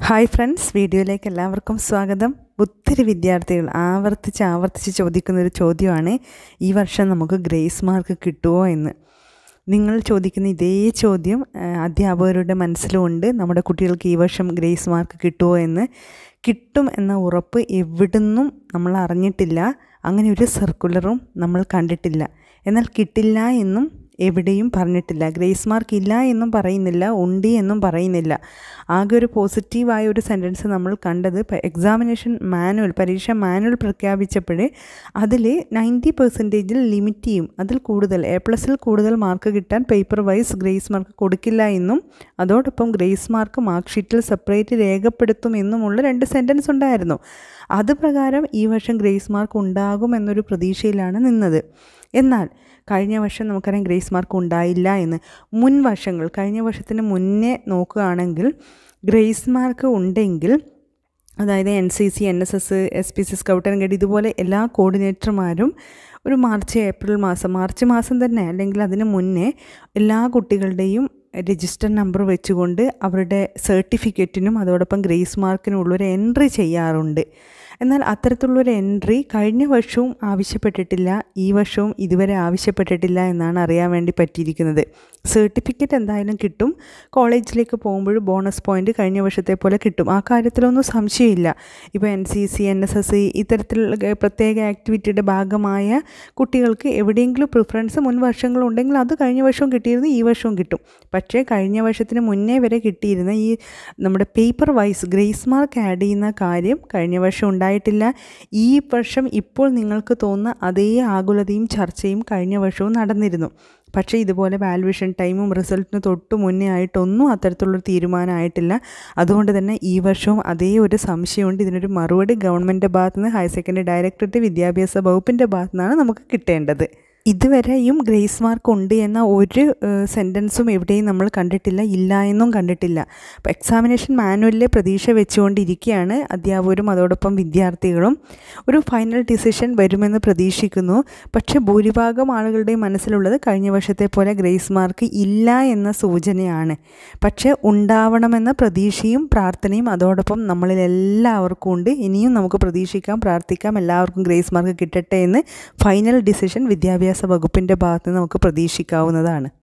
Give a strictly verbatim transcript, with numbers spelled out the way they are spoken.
Hi friends, വീഡിയോയിലേക്ക് എല്ലാവർക്കും സ്വാഗതം. ഒത്തിരി വിദ്യാർത്ഥികൾ ആവർത്തിച്ച് ആവർത്തിച്ച് ചോദിക്കുന്നൊരു ചോദ്യമാണ്, ഈ വർഷം നമുക്ക് ഗ്രേസ് മാർക്ക് കിട്ടുമോ എന്ന്. നിങ്ങൾ ചോദിക്കുന്ന ഇതേ ചോദ്യം അധ്യാപകരുടെ മനസ്സിലുമുണ്ട്. നമ്മുടെ കുട്ടികൾക്ക് ഈ വർഷം ഗ്രേസ് മാർക്ക് കിട്ടുമോ എന്ന്. കിട്ടും എന്ന ഉറപ്പ് എവിടുന്നും നമ്മൾ അറിഞ്ഞിട്ടില്ല. അങ്ങനെ ഒരു സർക്കുലറും നമ്മൾ കണ്ടിട്ടില്ല. എന്നാൽ കിട്ടില്ല എന്നും എവിടെയും പറഞ്ഞിട്ടില്ല. ഗ്രേസ് മാർക്ക് ഇല്ല എന്നും പറയുന്നില്ല, ഉണ്ട് എന്നും പറയുന്നില്ല. ആകെ ഒരു പോസിറ്റീവായ ഒരു സെൻറ്റൻസ് നമ്മൾ കണ്ടത് എക്സാമിനേഷൻ മാനുവൽ പരീക്ഷ മാനുവൽ പ്രഖ്യാപിച്ചപ്പോൾ അതിൽ നയൻറ്റി പെർസെൻറ്റേജിൽ ലിമിറ്റ് ചെയ്യും, അതിൽ കൂടുതൽ എ പ്ലസിൽ കൂടുതൽ മാർക്ക് കിട്ടാൻ പേപ്പർ വൈസ് ഗ്രേസ് മാർക്ക് കൊടുക്കില്ല എന്നും അതോടൊപ്പം ഗ്രേസ് മാർക്ക് മാർക്ക് ഷീറ്റിൽ സെപ്പറേറ്റ് രേഖപ്പെടുത്തും എന്നുമുള്ള രണ്ട് സെൻറ്റൻസ് ഉണ്ടായിരുന്നു. അത് പ്രകാരം ഈ വർഷം ഗ്രേസ് മാർക്ക് ഉണ്ടാകും എന്നൊരു പ്രതീക്ഷയിലാണ് നിന്നത്. എന്നാൽ കഴിഞ്ഞ വർഷം നമുക്കറിയാം ഗ്രേസ് മാർക്ക് ഉണ്ടായില്ല എന്ന്. മുൻ വർഷങ്ങൾ കഴിഞ്ഞ വർഷത്തിന് മുന്നേ നോക്കുകയാണെങ്കിൽ ഗ്രേസ് മാർക്ക് ഉണ്ടെങ്കിൽ, അതായത് N C C, N S S, S P C, scout and guide ഇതുപോലെ എല്ലാ കോർഡിനേറ്റർമാരും ഒരു മാർച്ച് ഏപ്രിൽ മാസം മാർച്ച് മാസം തന്നെ അല്ലെങ്കിൽ അതിന് മുന്നേ എല്ലാ കുട്ടികളുടെയും രജിസ്റ്റർ നമ്പർ വെച്ചുകൊണ്ട് അവരുടെ സർട്ടിഫിക്കറ്റിനും അതോടൊപ്പം ഗ്രേസ് മാർക്കിനും ഉള്ളൊരു എൻട്രി ചെയ്യാറുണ്ട്. എന്നാൽ അത്തരത്തിലുള്ളൊരു എൻട്രി കഴിഞ്ഞ വർഷവും ആവശ്യപ്പെട്ടിട്ടില്ല, ഈ വർഷവും ഇതുവരെ ആവശ്യപ്പെട്ടിട്ടില്ല എന്നാണ് അറിയാൻ വേണ്ടി പറ്റിയിരിക്കുന്നത്. സർട്ടിഫിക്കറ്റ് എന്തായാലും കിട്ടും. കോളേജിലേക്ക് പോകുമ്പോൾ ബോണസ് പോയിൻ്റ് കഴിഞ്ഞ വർഷത്തെ പോലെ കിട്ടും, ആ കാര്യത്തിലൊന്നും സംശയമില്ല. ഇപ്പോൾ N C C, N S S ഇത്തരത്തിൽ പ്രത്യേക ആക്ടിവിറ്റിയുടെ ഭാഗമായ കുട്ടികൾക്ക് എവിടെയെങ്കിലും പ്രിഫറൻസ് മുൻ വർഷങ്ങളുണ്ടെങ്കിൽ അത് കഴിഞ്ഞ വർഷവും കിട്ടിയിരുന്നു, ഈ വർഷവും കിട്ടും. പക്ഷേ കഴിഞ്ഞ വർഷത്തിന് മുന്നേ വരെ കിട്ടിയിരുന്ന ഈ നമ്മുടെ paper wise grace mark add ചെയ്യുന്ന കാര്യം കഴിഞ്ഞ വർഷം ഉണ്ടായിട്ടില്ല. ഈ വർഷം ഇപ്പോൾ നിങ്ങൾക്ക് തോന്നുന്ന അതേ ആകുലതയും ചർച്ചയും കഴിഞ്ഞ വർഷവും നടന്നിരുന്നു. പക്ഷേ ഇതുപോലെ വാല്യുവേഷൻ ടൈമും റിസൾട്ടിന് തൊട്ട് മുന്നേ ആയിട്ടൊന്നും അത്തരത്തിലുള്ളൊരു തീരുമാനമായിട്ടില്ല. അതുകൊണ്ട് തന്നെ ഈ വർഷവും അതേ ഒരു സംശയമുണ്ട്. ഇതിനൊരു മറുപടി ഗവൺമെൻറ്റിൻ്റെ ഭാഗത്തു നിന്ന്, ഹയർ സെക്കൻഡറി ഡയറക്ടറേറ്റ്, വിദ്യാഭ്യാസ വകുപ്പിൻ്റെ ഭാഗത്തു നിന്നാണ് നമുക്ക് കിട്ടേണ്ടത്. ഇതുവരെയും ഗ്രേസ് മാർക്ക് ഉണ്ട് എന്ന ഒരു സെൻറ്റൻസും എവിടെയും നമ്മൾ കണ്ടിട്ടില്ല, ഇല്ല എന്നും കണ്ടിട്ടില്ല. അപ്പോൾ എക്സാമിനേഷൻ മാനുവലിലെ പ്രതീക്ഷ വെച്ചുകൊണ്ടിരിക്കുകയാണ് അധ്യാപകരും അതോടൊപ്പം വിദ്യാർത്ഥികളും. ഒരു ഫൈനൽ ഡിസിഷൻ വരുമെന്ന് പ്രതീക്ഷിക്കുന്നു. പക്ഷേ ഭൂരിഭാഗം ആളുകളുടെയും മനസ്സിലുള്ളത് കഴിഞ്ഞ വർഷത്തെ പോലെ ഗ്രേസ് മാർക്ക് ഇല്ല എന്ന സൂചനയാണ്. പക്ഷേ ഉണ്ടാവണമെന്ന പ്രതീക്ഷയും പ്രാർത്ഥനയും അതോടൊപ്പം നമ്മളിൽ എല്ലാവർക്കും ഉണ്ട്. ഇനിയും നമുക്ക് പ്രതീക്ഷിക്കാം, പ്രാർത്ഥിക്കാം, എല്ലാവർക്കും ഗ്രേസ് മാർക്ക് കിട്ടട്ടെ എന്ന്. ഫൈനൽ ഡിസിഷൻ വിദ്യാഭ്യാസ വകുപ്പിൻ്റെ ഭാഗത്ത് നിന്ന് നമുക്ക് പ്രതീക്ഷിക്കാവുന്നതാണ്.